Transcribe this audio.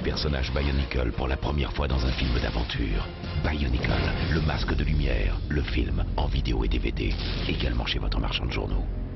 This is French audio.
personnage Bionicle pour la première fois dans un film d'aventure. Bionicle, le masque de lumière, le film en vidéo et DVD, également chez votre marchand de journaux.